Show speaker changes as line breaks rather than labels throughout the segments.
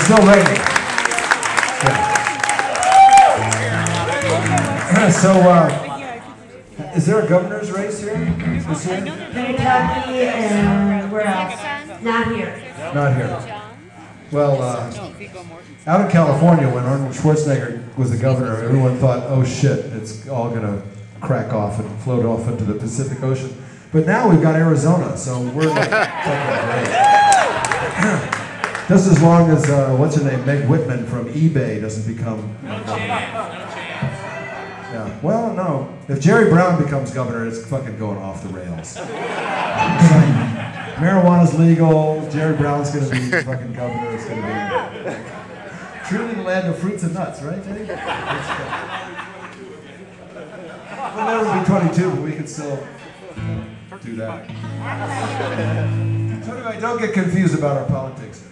still raining. Yeah. So, is there a governor's race here this year?
Kentucky and where else? Not here.
Not here. Well, out in California, when Arnold Schwarzenegger was the governor, everyone thought, oh shit, it's all going to crack off and float off into the Pacific Ocean. But now we've got Arizona, so we're like fucking great. Just as long as, what's her name, Meg Whitman from eBay doesn't become governor. Yeah. Well, no. If Jerry Brown becomes governor, it's fucking going off the rails. Marijuana's legal. Jerry Brown's going to be fucking governor. It's going to be truly the land of fruits and nuts, right, Jay? We'll never be 22, but we can still do that. So anyway, don't get confused about our politics.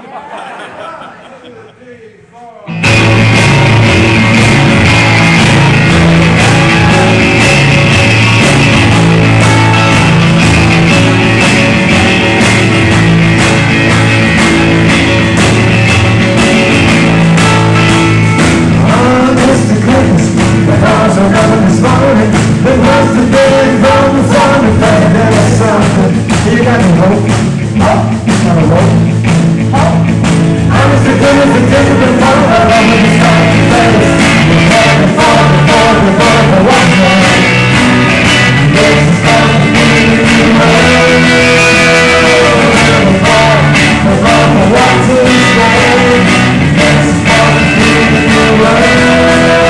You got no hope, not a rope. I'm as good as the tip of the tongue, but I'm in the start to face. We're trying to fall before the world for one night. This is time to be the world. We'll fall before the one to stay. This is time to be the world.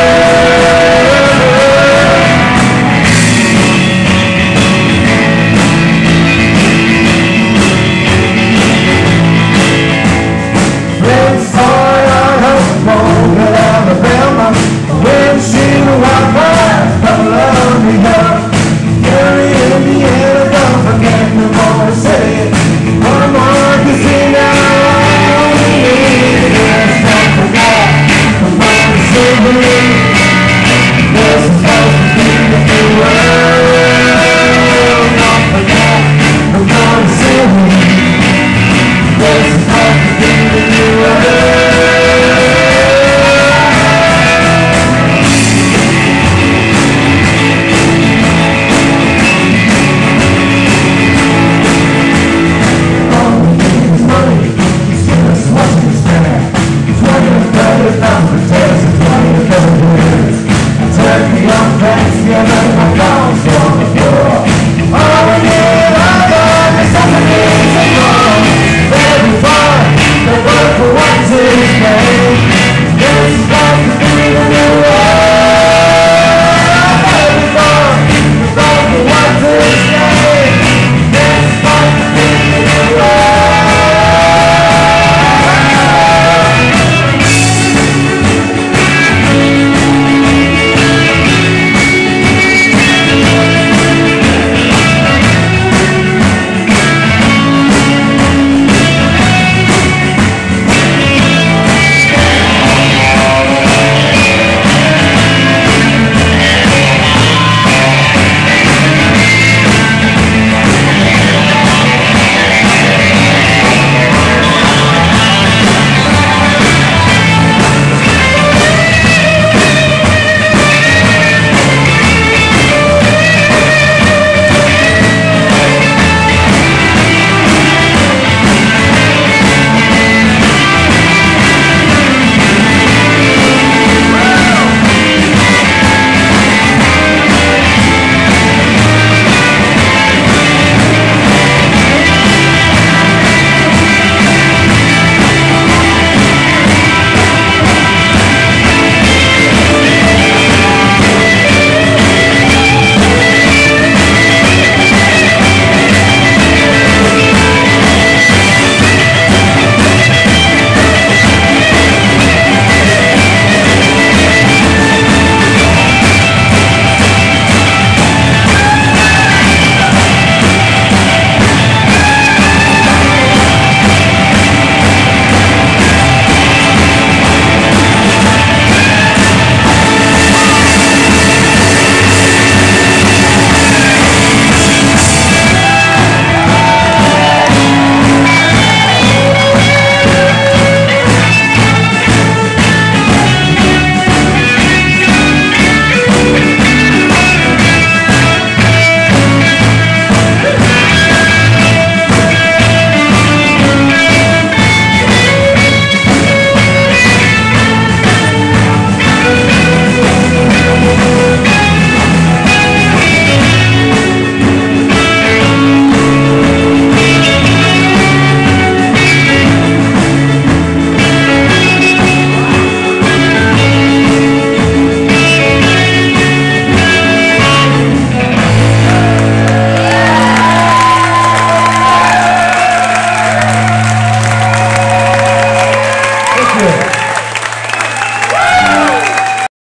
Alabama, when she walked by, I love me now. Gary, Indiana, don't forget no more to say it. One more to see now. Let's not forget, come on to sing me. This is supposed to be the new world. Don't forget, come on to sing me. This is supposed to be the new world.